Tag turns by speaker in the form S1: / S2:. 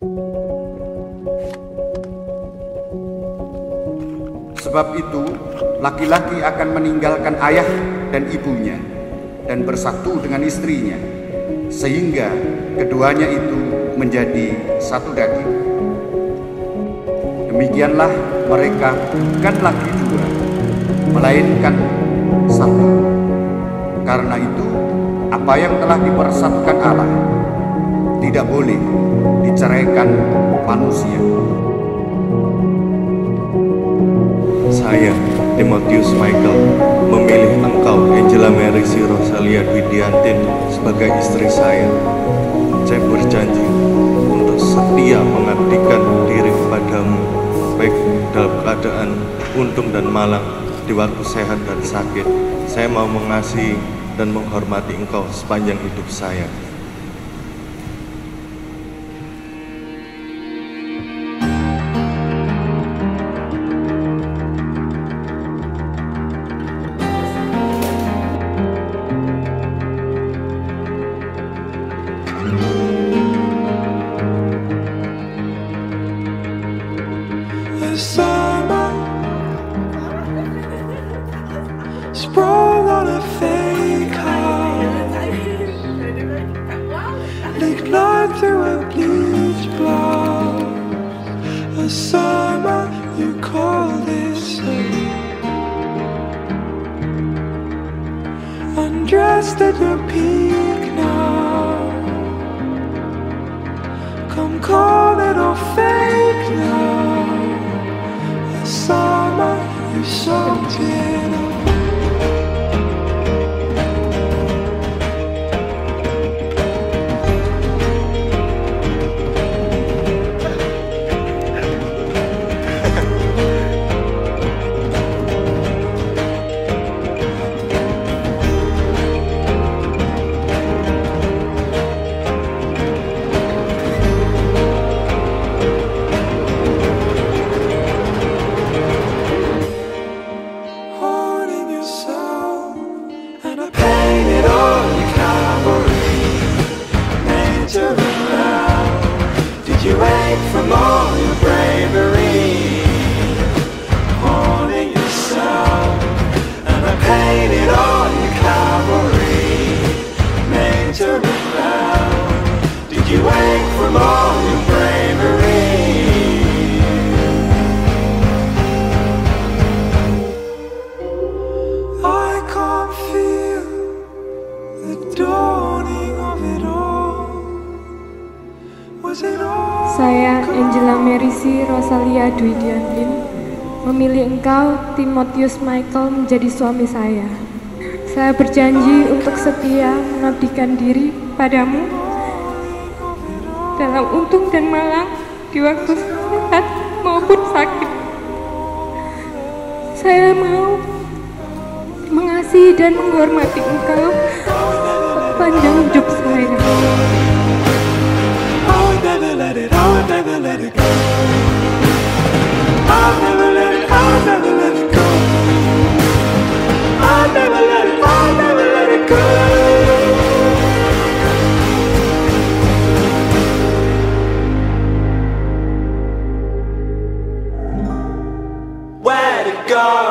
S1: Sebab itu, laki-laki akan meninggalkan ayah dan ibunya dan bersatu dengan istrinya, sehingga keduanya itu menjadi satu daging. Demikianlah mereka bukan lagi dua, melainkan satu. Karena itu, apa yang telah dipersatukan Allah tidak boleh diceraikan manusia.
S2: Saya, Timotius Michael, memilih engkau, Angela Mary Rosalia Dwidiantin, sebagai istri saya. Saya berjanji untuk setia mengabdikan diri kepadamu, baik dalam keadaan untung dan malang, di waktu sehat dan sakit. Saya mau mengasihi dan menghormati engkau sepanjang hidup saya.
S3: Summer sprawl on a fake house, leaked blood through a bleach blouse. A summer you call this undressed at your peak now. Come call it all fake now. Summer, you soaked it up. You wait from all your bravery, holding yourself, and I painted all your cavalry, made to rebel. Did you wait from all your bravery? I can't feel the dawning of it all. Was it all?
S4: Saya, Angela Mary Rosalia Dwidiantin, memilih engkau, Timotius Michael, menjadi suami saya. Saya berjanji untuk setia mengabdikan diri padamu dalam untung dan malang, di waktu sehat maupun sakit. Saya mau mengasihi dan menghormati engkau sepanjang hidup saya.
S3: Never let it, I would never let it go. I'll never let it, I'll never let it go. I'll never let it, I'll never let it go. Where'd it go?